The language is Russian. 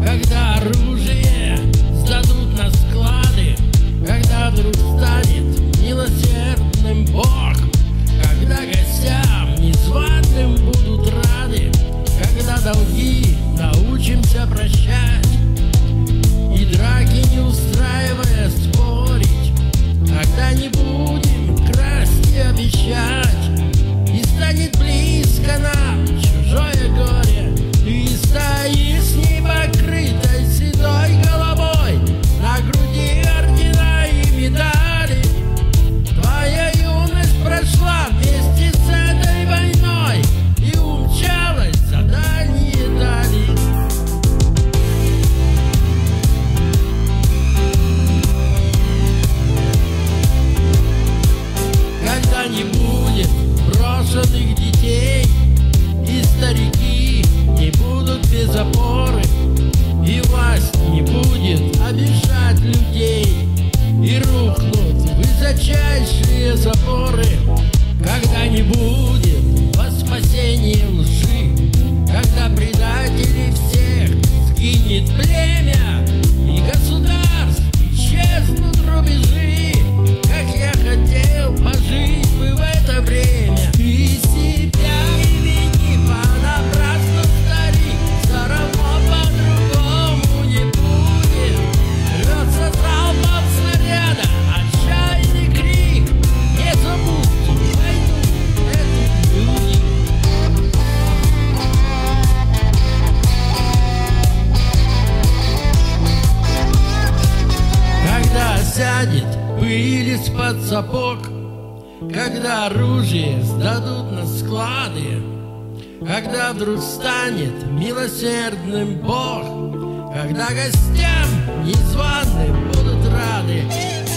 когда оружие сдадут на склады, когда вдруг станет милосердным Бог, когда гостям незваным будут рады, когда долги научимся прощать и драки не устраивая спорить, когда не будем красть и обещать, и станет близко нам чужое горе, и стоишь непокрытой седой головой, на груди ордена и медали. Твоя юность прошла вместе с этой войной и умчалась за дальние дали. Когда не будет брошенных детей, и старики не будут без опоры, и власть не будет обижать людей, и рухнут высочайшие запоры, когда не будет во спасении лжи, когда предателей всех сгинет племя, и государств исчезнут рубежи, как я хотел пожить бы в это время. И себя не вини понапрасну, старик, все равно по-другому не будет. Рвется залпом снаряда отчаянный крик, не забудьте войну эту люди. Когда сядет пыль из-под сапог, когда оружие сдадут на склады, когда вдруг станет милосердным Бог, когда гостям незваным будут рады,